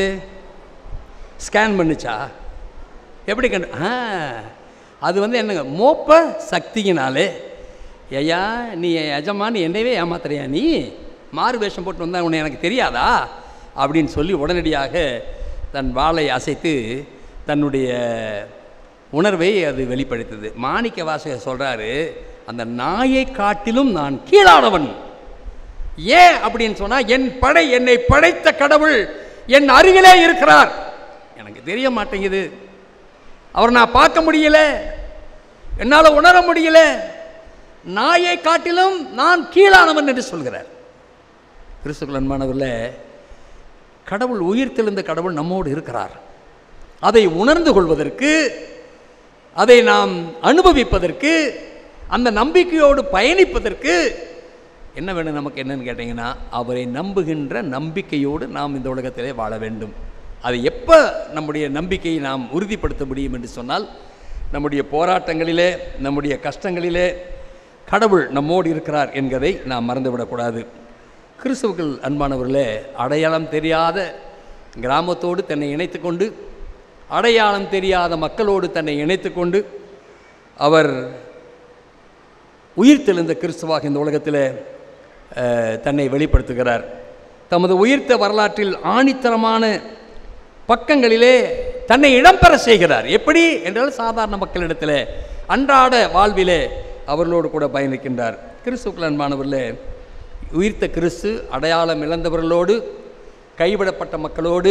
ஸ்கேன் பண்ணிச்சா? எப்படி கண்டு ஆ அது வந்து என்னங்க, மோப்ப சக்தியினாலே. ஐயா, நீ எஜமானி என்னவே ஏமாத்துறியா? நீ மாறு வேஷம் போட்டு வந்தால் உன்னை எனக்கு தெரியாதா அப்படின்னு சொல்லி உடனடியாக தன் வாளை அசைத்து தன்னுடைய உணர்வை அது வெளிப்படுத்துது. மாணிக்க வாசகர் சொல்கிறாரு, அந்த நாயை காட்டிலும் நான் கீழானவன். ஏன் அப்படின்னு சொன்னால், என் படை, என்னை படைத்த கடவுள் என் அருகிலே இருக்கிறார். எனக்கு தெரிய மாட்டேங்குது, அவர் நான் பார்க்க முடியல, என்னால் உணர முடியல. நாயை காட்டிலும் நான் கீழானவன் என்று சொல்கிறார். கிறிஸ்துவுக்குள் அன்பானவர்களே, கடவுள் உயிர் தெழுந்த கடவுள் நம்மோடு இருக்கிறார். அதை உணர்ந்து கொள்வதற்கு, அதை நாம் அனுபவிப்பதற்கு, அந்த நம்பிக்கையோடு பயணிப்பதற்கு என்ன வேணும் நமக்கு? என்னன்னு கேட்டிங்கன்னா, அவரை நம்புகின்ற நம்பிக்கையோடு நாம் இந்த உலகத்திலே வாழ வேண்டும். அது எப்போ நம்முடைய நம்பிக்கையை நாம் உறுதிப்படுத்த முடியும் என்று சொன்னால், நம்முடைய போராட்டங்களிலே, நம்முடைய கஷ்டங்களிலே கடவுள் நம்மோடு இருக்கிறார் என்கிறதை நாம் மறந்துவிடக்கூடாது. கிறிஸ்துவுக்குள் அன்பானவர்களே, அடையாளம் தெரியாத கிராமத்தோடு தன்னை இணைத்து கொண்டு, அடையாளம் தெரியாத மக்களோடு தன்னை இணைத்து கொண்டு அவர் உயிர் தெழுந்த கிறிஸ்துவாக இந்த உலகத்தில் தன்னை வெளிப்படுத்துகிறார். தமது உயிர்த்த வரலாற்றில் ஆணித்தரமான பக்கங்களிலே தன்னை இடம்பெற செய்கிறார். எப்படி என்றால், சாதாரண மக்களிடத்தில், அன்றாட வாழ்விலே அவர்களோடு கூட பயணிக்கின்றார். கிறிஸ்துவுக்குள் அன்பானவர்களே, உயிர்த்த கிறிஸ்து அடையாளம் இழந்தவர்களோடு, கைவிடப்பட்ட மக்களோடு,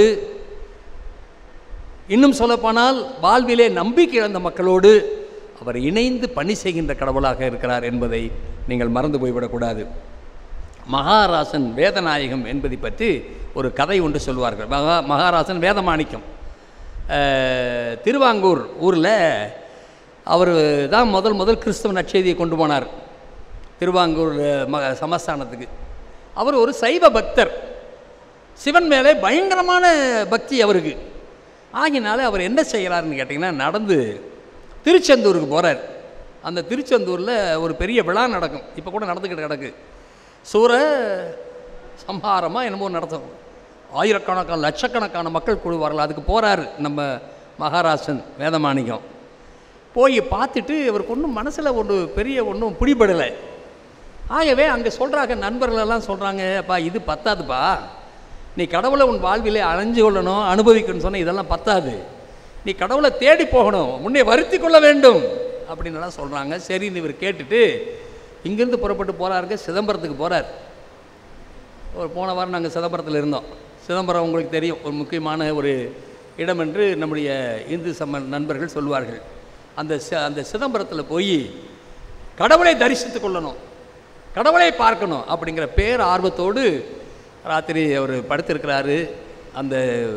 இன்னும் சொல்லப்போனால் வாழ்விலே நம்பிக்கை இழந்த மக்களோடு அவர் இணைந்து பணி செய்கின்ற கடவுளாக இருக்கிறார் என்பதை நீங்கள் மறந்து போய்விடக்கூடாது. மகாராசன் வேதநாயகம் என்பதை பற்றி ஒரு கதை ஒன்று சொல்வார்கள். மகா மகாராசன் வேதமாணிக்கம் திருவாங்கூர் ஊரில் அவர் தான் முதல் முதல் கிறிஸ்தவ நற்செய்தியை கொண்டு போனார் திருவாங்கூர் ம சமஸ்தானத்துக்கு. அவர் ஒரு சைவ பக்தர், சிவன் மேலே பயங்கரமான பக்தி அவருக்கு. ஆகினால அவர் என்ன செய்கிறாருன்னு கேட்டிங்கன்னா, நடந்து திருச்செந்தூருக்கு போகிறார். அந்த திருச்செந்தூரில் ஒரு பெரிய விழா நடக்கும், இப்போ கூட நடந்துக்கிட்டு கிடக்கு. சூர சம்ஹாரமாக என்னமோ நடத்தும், ஆயிரக்கணக்கான லட்சக்கணக்கான மக்கள் கூடுவார்கள். அதுக்கு போகிறார் நம்ம மகாராசன் வேதமாணிக்கம். போய் பார்த்துட்டு அவருக்கு ஒன்றும் மனசில் ஒன்று பெரிய ஒன்றும் பிடிபடலை. ஆகவே அங்கே சொல்கிறாங்க, நண்பர்களெல்லாம் சொல்கிறாங்க, அப்பா இது பத்தாதுப்பா, நீ கடவுளை உன் வாழ்விலே அலைஞ்சு கொள்ளணும், அனுபவிக்கணும்னு சொன்ன இதெல்லாம் பத்தாது, நீ கடவுளை தேடி போகணும், முன்னே வருத்தி கொள்ள வேண்டும் அப்படின்னுலாம் சொல்கிறாங்க. சரின்னு இவர் கேட்டுட்டு இங்கேருந்து புறப்பட்டு போகிறாருங்க, சிதம்பரத்துக்கு போகிறார். ஒரு போன வாரம் நாங்கள் சிதம்பரத்தில் இருந்தோம். சிதம்பரம் உங்களுக்கு தெரியும், ஒரு முக்கியமான ஒரு இடம் என்று நம்முடைய இந்து சம நண்பர்கள் சொல்வார்கள். அந்த அந்த சிதம்பரத்தில் போய் கடவுளை தரிசித்து கொள்ளணும், கடவுளை பார்க்கணும் அப்படிங்கிற பேர் ஆர்வத்தோடு ராத்திரி அவர் படுத்திருக்கிறாரு. அந்த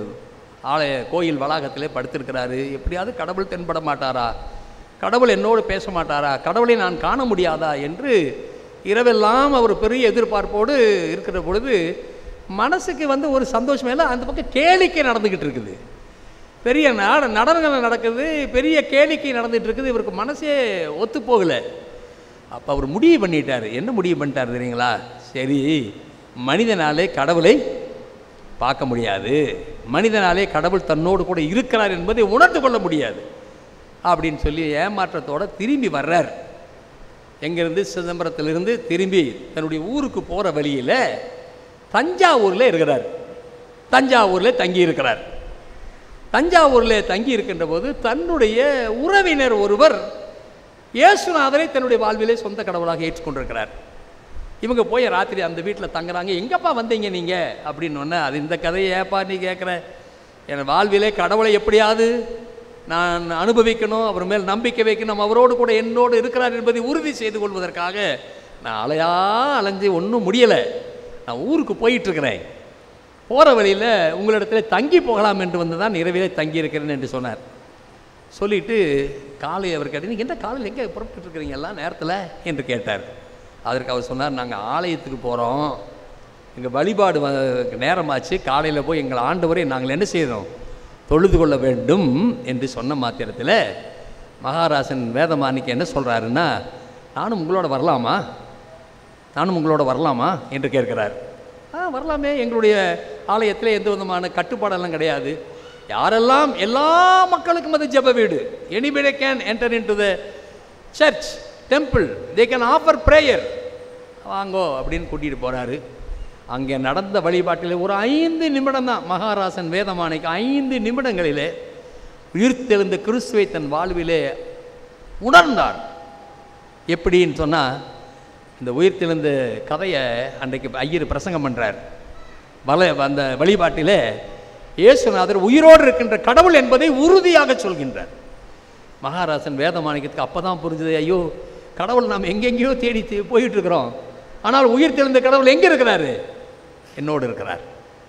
ஆலய கோயில் வளாகத்திலே படுத்திருக்கிறாரு. எப்படியாவது கடவுள் தென்பட மாட்டாரா, கடவுள் என்னோடு பேச மாட்டாரா, கடவுளை நான் காண முடியாதா என்று இரவெல்லாம் அவர் பெரிய எதிர்பார்ப்போடு இருக்கிற பொழுது மனசுக்கு வந்து ஒரு சந்தோஷம் இல்லை. அந்த பக்கம் கேளிக்கை நடந்துக்கிட்டு இருக்குது, பெரிய நாட நடனங்கள் நடக்குது, பெரிய கேளிக்கை நடந்துகிட்டு இருக்குது. இவருக்கு மனசே ஒத்து போகலை. அப்போ அவர் முடிவு பண்ணிட்டார். என்ன முடிவு பண்ணிட்டார் தெரியுங்களா? சரி, மனிதனாலே கடவுளை பார்க்க முடியாது, மனிதனாலே கடவுள் தன்னோடு கூட இருக்கிறார் என்பதை உணர்ந்து கொள்ள முடியாது அப்படின்னு சொல்லி ஏமாற்றத்தோடு திரும்பி வர்றார். எங்கேருந்து? சிதம்பரத்திலிருந்து திரும்பி தன்னுடைய ஊருக்கு போகிற வழியில் தஞ்சாவூரில் இருக்கிறார். தஞ்சாவூரில் தங்கி இருக்கிறார். தஞ்சாவூரில் தங்கி இருக்கின்ற போது தன்னுடைய உறவினர் ஒருவர் இயேசுநாதரை தன்னுடைய வாழ்விலே சொந்த கடவுளாக ஏற்றுக்கொண்டிருக்கிறார். இவங்க போய் ராத்திரி அந்த வீட்டில் தங்குறாங்க. எங்கப்பா வந்தீங்க நீங்கள் அப்படின்னு ஒன்று, அது இந்த கதையை ஏப்பா நீ கேட்குற, என் வாழ்விலே கடவுளை எப்படியாவது நான் அனுபவிக்கணும், அவர் மேல் நம்பிக்கை வைக்கணும், அவரோடு கூட என்னோடு இருக்கிறார் என்பதை உறுதி செய்து கொள்வதற்காக நான் அலையா அலைஞ்சி ஒன்றும் முடியலை, நான் ஊருக்கு போயிட்டுருக்கிறேன், போகிற வழியில் உங்களிடத்தில் தங்கி போகலாம் என்று வந்து தான் இரவிலே தங்கியிருக்கிறேன் என்று சொன்னார். சொல்லிவிட்டு காலை அவர் கேட்டு, நீங்கள் என்ன காலையில் எங்கே புறப்பட்டு இருக்கிறீங்க எல்லாம் நேரத்தில் என்று கேட்டார். அதற்கு அவர் சொன்னார், நாங்கள் ஆலயத்துக்கு போகிறோம், எங்கள் வழிபாடு நேரமாச்சு, காலையில் போய் எங்கள் ஆண்டவரை நாங்கள் என்ன செய்தோம், தொழுது கொள்ள வேண்டும் என்று சொன்ன மாத்திரத்தில் மகாராசன் வேதமாணிக்கம் என்ன சொல்கிறாருன்னா, நானும் உங்களோட வரலாமா, நானும் உங்களோட வரலாமா என்று கேட்கிறார். ஆ வரலாமே, எங்களுடைய ஆலயத்தில் எந்த விதமான கட்டுப்பாடெல்லாம் கிடையாது, யாரெல்லாம் எல்லா மக்களுக்கும் அது ஜெப வீடு, anybody can enter into the church temple, they can offer prayer, வாங்கோ அப்படின்னு கூட்டிகிட்டு போகிறாரு. அங்கே நடந்த வழிபாட்டில் ஒரு ஐந்து நிமிடம் தான் மகாராசன் வேதமாணிக்கம் ஐந்து நிமிடங்களிலே உயிர்த்தெழுந்த கிறிஸ்துவை தன் வாழ்விலே உணர்ந்தார். எப்படின்னு சொன்னால், இந்த உயிர்த்தெழுந்த கதையை அன்றைக்கு ஐயர் பிரசங்கம் பண்ணுறார். வல அந்த வழிபாட்டிலே இயேசுநாதர் உயிரோடு இருக்கின்ற கடவுள் என்பதை உறுதியாக சொல்கின்றார். மகாராசன் வேதமாணிக்கத்துக்கு அப்போ தான் புரிஞ்சது, ஐயோ கடவுள் நாம் எங்கெங்கேயோ தேடி போயிட்டுருக்கிறோம், ஆனால் உயிர்த்தெழுந்த கடவுள் எங்கே இருக்கிறாரு, என்னோடு இருக்கிறார்,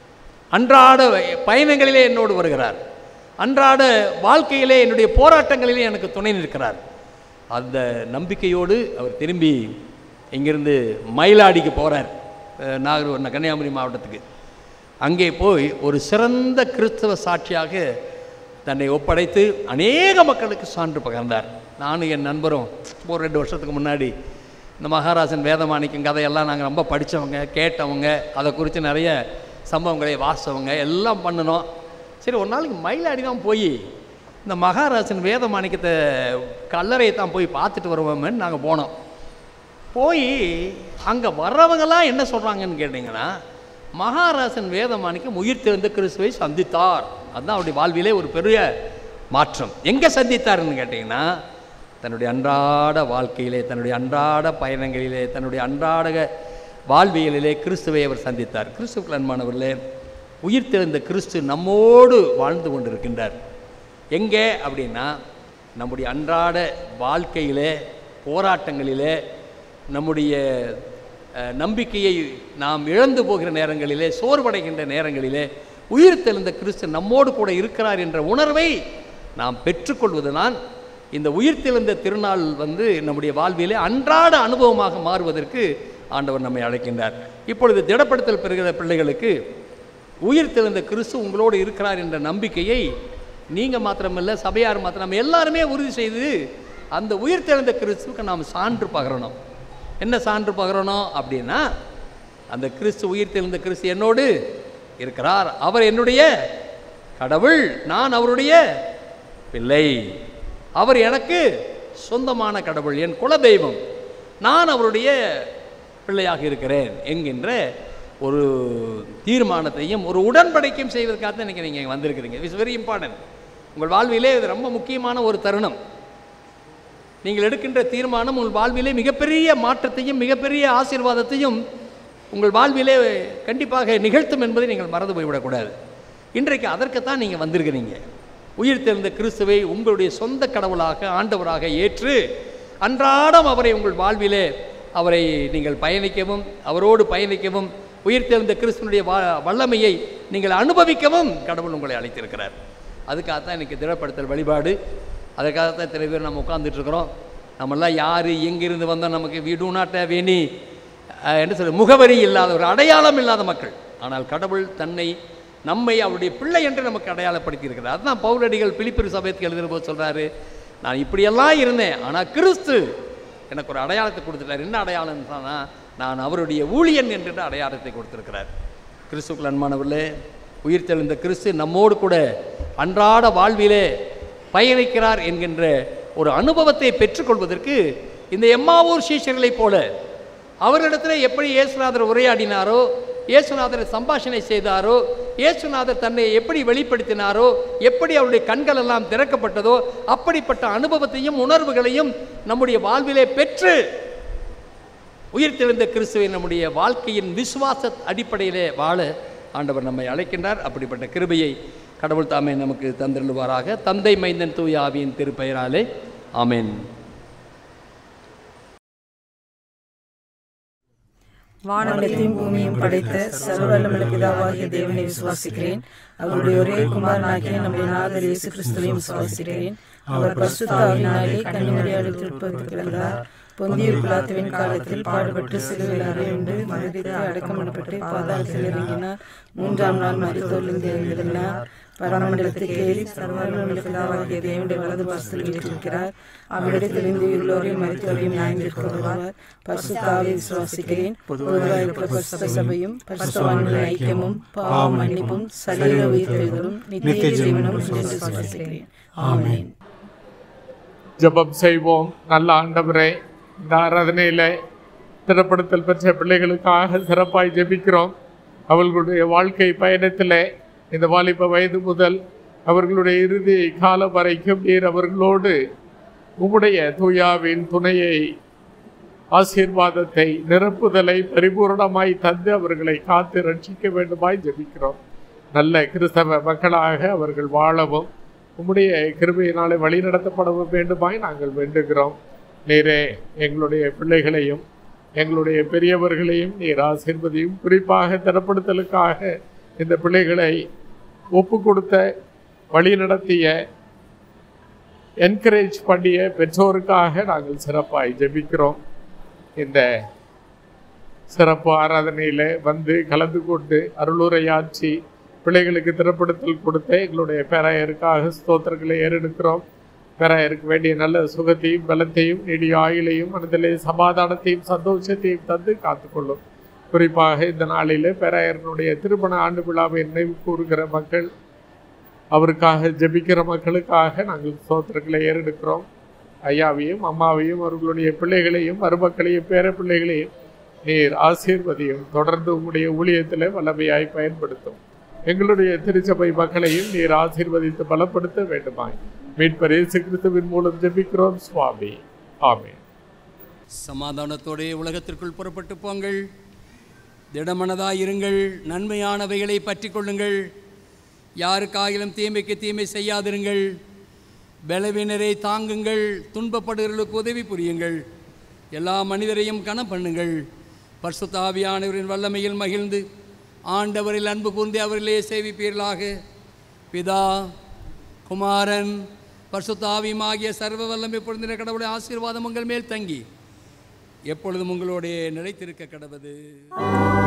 அன்றாட பயணங்களிலே என்னோடு வருகிறார், அன்றாட வாழ்க்கையிலே என்னுடைய போராட்டங்களிலே எனக்கு துணை நிற்கிறார். அந்த நம்பிக்கையோடு அவர் திரும்பி இங்கிருந்து மயிலாடிக்கு போகிறார், நாகர்கோவில் கன்னியாகுமரி மாவட்டத்துக்கு. அங்கே போய் ஒரு சிறந்த கிறிஸ்தவ சாட்சியாக தன்னை ஒப்படைத்து அநேக மக்களுக்கு சான்று பகர்ந்தார். நானும் என் நண்பரும் ஒரு ரெண்டு வருஷத்துக்கு முன்னாடி இந்த மகாராசன் வேதமாணிக்கம் கதையெல்லாம் நாங்கள் ரொம்ப படித்தவங்க, கேட்டவங்க, அதை குறித்து நிறைய சம்பவங்களை வாசவங்க எல்லாம் பண்ணினோம். சரி, ஒரு நாளைக்கு மயிலாடி தான் போய் இந்த மகாராசன் வேதமாணிக்கத்தை கல்லறையை தான் போய் பார்த்துட்டு வருவோமேன்னு நாங்கள் போனோம். போய் அங்கே வர்றவங்கெல்லாம் என்ன சொல்கிறாங்கன்னு கேட்டிங்கன்னா, மகாராசன் வேதமாணிக்கம் உயிர்த்தெழுந்த கிறிஸ்துவை சந்தித்தார், அதுதான் அவருடைய வாழ்விலே ஒரு பெரிய மாற்றம். எங்கே சந்தித்தார்ன்னு கேட்டிங்கன்னா, தன்னுடைய அன்றாட வாழ்க்கையிலே, தன்னுடைய அன்றாட பயணங்களிலே, தன்னுடைய அன்றாட வாழ்வியலிலே கிறிஸ்துவை அவர் சந்தித்தார். கிறிஸ்துவுக்கு அன்பானவர்களே, உயிர்த்தெழுந்த கிறிஸ்து நம்மோடு வாழ்ந்து கொண்டிருக்கின்றார். எங்கே அப்படின்னா, நம்முடைய அன்றாட வாழ்க்கையிலே, போராட்டங்களிலே, நம்முடைய நம்பிக்கையை நாம் இழந்து போகிற நேரங்களிலே, சோர்வடைகின்ற நேரங்களிலே உயிர் தெழுந்த கிறிஸ்து நம்மோடு கூட இருக்கிறார் என்ற உணர்வை நாம் பெற்றுக்கொள்வதுதான் இந்த உயிர் தெழுந்த திருநாள் வந்து நம்முடைய வாழ்விலே அன்றாட அனுபவமாக மாறுவதற்கு ஆண்டவர் நம்மை அழைக்கின்றார். இப்பொழுது திடப்படுத்தல் பெறுகிற பிள்ளைகளுக்கு உயிர் தெழுந்த கிறிஸ்து உங்களோடு இருக்கிறார் என்ற நம்பிக்கையை நீங்கள் மாத்திரமல்ல, சபையார் மாத்திரம், நம்ம எல்லாருமே உறுதி செய்து அந்த உயிர் தெழுந்த கிறிஸ்துவுக்கு நாம் சான்று பகரணும். என்ன சான்று பகரணும் அப்படின்னா, அந்த கிறிஸ்து உயிர் தெழுந்த கிறிஸ்து என்னோடு இருக்கிறார், அவர் என்னுடைய கடவுள், நான் அவருடைய பிள்ளை, அவர் எனக்கு சொந்தமான கடவுள், என் குலதெய்வம், நான் அவருடைய பிள்ளையாக இருக்கிறேன் என்கின்ற ஒரு தீர்மானத்தையும் ஒரு உடன்படிக்கையும் செய்வதற்காக தான் இன்றைக்கி நீங்கள் வந்திருக்கிறீங்க. It's very important. உங்கள் வாழ்விலே இது ரொம்ப முக்கியமான ஒரு தருணம். நீங்கள் எடுக்கின்ற தீர்மானம் உங்கள் வாழ்விலே மிகப்பெரிய மாற்றத்தையும் மிகப்பெரிய ஆசீர்வாதத்தையும் உங்கள் வாழ்விலே கண்டிப்பாக நிகழ்த்தும் என்பதை நீங்கள் மறந்து போய்விடக்கூடாது. இன்றைக்கு அதற்குத்தான் நீங்கள் வந்திருக்கிறீங்க. உயிர் தெழுந்த கிறிஸ்துவை உங்களுடைய சொந்த கடவுளாக, ஆண்டவராக ஏற்று அன்றாடம் அவரை உங்கள் வாழ்விலே அவரை நீங்கள் பயணிக்கவும், அவரோடு பயணிக்கவும், உயிர் தெழுந்த கிறிஸ்துவனுடைய வா வல்லமையை நீங்கள் அனுபவிக்கவும் கடவுள் உங்களை அழைத்திருக்கிறார். அதுக்காகத்தான் இன்றைக்கி திடப்படுத்தல் வழிபாடு. அதுக்காகத்தான் சில பேர் நம்ம உட்கார்ந்துட்டுருக்குறோம். நம்மெல்லாம் யார், எங்கிருந்து வந்தால் நமக்கு we do not have any என்ன சொல்ல முகவரி இல்லாத, ஒரு அடையாளம் இல்லாத மக்கள். ஆனால் கடவுள் தன்னை நம்மை அவருடைய பிள்ளை என்று நமக்கு அடையாளப்படுத்தி இருக்கிறார். அதுதான் பவுலடிகள் பிலிப்பியர் சபைக்கு எழுதுகிற போது சொல்கிறாரு, நான் இப்படியெல்லாம் இருந்தேன், ஆனால் கிறிஸ்து எனக்கு ஒரு அடையாளத்தை கொடுத்துட்டார். என்ன அடையாளம் சொன்னால், நான் அவருடைய ஊழியன் என்ற அடையாளத்தை கொடுத்திருக்கிறார். கிறிஸ்துக்குள் அன்பானவர்களே, உயிர் தெழுந்த கிறிஸ்து நம்மோடு கூட அன்றாட வாழ்விலே பயணிக்கிறார் என்கின்ற ஒரு அனுபவத்தை பெற்றுக்கொள்வதற்கு இந்த எம்மாவூர் சீஷர்களைப் போல அவரிடத்தில் எப்படி இயேசுநாதர் உரையாடினாரோ, இயேசுநாதர் சம்பாஷணை செய்தாரோ, இயேசுநாதர் தன்னை எப்படி வெளிப்படுத்தினாரோ, எப்படி அவருடைய கண்கள் எல்லாம் திறக்கப்பட்டதோ, அப்படிப்பட்ட அனுபவத்தையும் உணர்வுகளையும் நம்முடைய வாழ்விலே பெற்று உயிர் தெழுந்த கிறிஸ்துவை நம்முடைய வாழ்க்கையின் விசுவாச அடிப்படையிலே வாழ ஆண்டவர் நம்மை அழைக்கின்றார். அப்படிப்பட்ட கிருபையை கடவுள் தாமே நமக்கு தந்திருவாராக. தந்தை, மைந்தன், தூய ஆவியின் திருப்பெயராலே ஆமென். வானத்தையும் பூமியும் படைத்த சர்வவல்லமையுள்ள பிதாவாகிய தேவனை விசுவாசிக்கிறேன். அவருடைய ஒரே குமாரனாகிய நம்முடைய நாதர் இயேசு கிறிஸ்துவையும் விசுவாசிக்கிறேன். அவர் பரிசுத்த ஆவியினாலே கன்னிமரியாளில் திருப்பதிக்கு பிறந்தார். பொந்திய பிலாத்துவின் காலத்தில் பாடுபட்டு சிலுவையில் அறையுண்டு மரித்து அடக்கம் பண்ணப்பட்டு பாதாளத்தில் இறங்கினார். மூன்றாம் நாள் மரித்தோரிலிருந்து எழுந்திருந்தார். பரமண்டலத்துக்கு ஏறி சர்வவல்லமையுள்ள பிதாவாகிய தேவனுடைய வலது பாசத்தில் வீற்றிருக்கிறார். அவரிடத்திலிருந்து உள்ளோரையும் மரித்தோரையும் நியாயந்திருக்க வருவார். பரிசுத்த ஆவியை விசுவாசிக்கிறேன். பொதுவாக இருக்கிற பரிசுத்த சபையும் பரிசுத்தவான்களின் ஐக்கியமும் பாவ மன்னிப்பும் சரீர உயிர்த்தெழுதலும் நித்திய ஜீவனும் என்று விசுவாசிக்கிறேன். ஆமென். ஜெபம் செய்வோம். நல்ல ஆண்டவரே, இந்த ஆராதனையில் திடப்படுத்தல் பெற்ற பிள்ளைகளுக்காக சிறப்பாய் ஜெபிக்கிறோம். அவர்களுடைய வாழ்க்கை பயணத்தில் இந்த வாலிப வயது முதல் அவர்களுடைய இறுதி காலம் வரைக்கும் நீர் அவர்களோடு உம்முடைய தூயாவின் துணையை, ஆசீர்வாதத்தை, நிரப்புதலை பரிபூர்ணமாய் தந்து அவர்களை காத்து ரட்சிக்க வேண்டுமாய் ஜெபிக்கிறோம். நல்ல கிறிஸ்தவ மக்களாக அவர்கள் வாழவும் உம்முடைய கிருபையினாலே வழி நடத்தப்படவும் வேண்டுமாய் நாங்கள் வேண்டுகிறோம். நீரே எங்களுடைய பிள்ளைகளையும் எங்களுடைய பெரியவர்களையும் நீர் ஆசீர்வதியும். குறிப்பாக திடப்படுத்தலுக்காக இந்த பிள்ளைகளை ஒப்பு கொடுத்த, வழி நடத்திய, என்கரேஜ் பண்ணிய பெற்றோருக்காக நாங்கள் சிறப்பாய் ஜெபிக்கிறோம். இந்த சிறப்பு ஆராதனையில் வந்து கலந்து கொண்டு அருளுரையாற்றி பிள்ளைகளுக்கு திடப்படுத்தல் கொடுத்த எங்களுடைய பேராயருக்காக ஸ்தோத்திரங்களை ஏறெடுக்கிறோம். பேராயருக்கு வேண்டிய நல்ல சுகத்தையும் பலத்தையும் நீடிய ஆயுளையும் மனதிலே சமாதானத்தையும் சந்தோஷத்தையும் தந்து காத்துக்கொள்ளும். குறிப்பாக இந்த நாளில் பேராயரனுடைய திருமண ஆண்டு விழாவை நினைவு கூறுகிற மக்கள், அவருக்காக ஜெபிக்கிற மக்களுக்காக நாங்கள் ஸ்தோத்திரங்களை ஏறெடுக்கிறோம். ஐயாவையும் அம்மாவையும் அவர்களுடைய பிள்ளைகளையும் மருமக்களையும் பேர பிள்ளைகளையும் நீர் ஆசீர்வதியும். தொடர்ந்து உங்களுடைய ஊழியத்தில் வல்லமையாய் பயன்படுத்தும். எங்களுடைய திருச்சபை மக்களையும் நீர் ஆசீர்வதித்து பலப்படுத்த வேண்டுமாய் மீட்பர் இயேசு கிறிஸ்துவின் மூலம் ஜெபிக்கிறோம் சுவாமி. ஆமென். சமாதானத்தோடே உலகத்திற்குள் புறப்பட்டு போங்கள். திடமனதாயிருங்கள். நன்மையானவைகளை பற்றி கொள்ளுங்கள். யாருக்காகிலும் தீமைக்கு தீமை செய்யாதிருங்கள். பலவீனரை தாங்குங்கள். துன்பப்படுகிறவர்களுக்கு உதவி புரியுங்கள். எல்லா மனிதரையும் கனம் பண்ணுங்கள். பரிசுத்த ஆவியானவரின் வல்லமையில் மகிழ்ந்து ஆண்டவரில் அன்பு கூர்ந்து அவரிலே சேவிப்பீர்களாக. பிதா, குமாரன், பரிசுத்த ஆவியும் ஆகிய சர்வ வல்லமை பொருந்தின கடவுளுடைய ஆசீர்வாதம் உங்கள் மேல் தங்கி எப்பொழுதும் உங்களோட நிலைத்திருக்க கடவுது.